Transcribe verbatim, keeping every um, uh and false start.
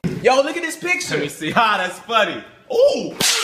Yo, look at this picture. Let me see. Ah, that's funny. Ooh.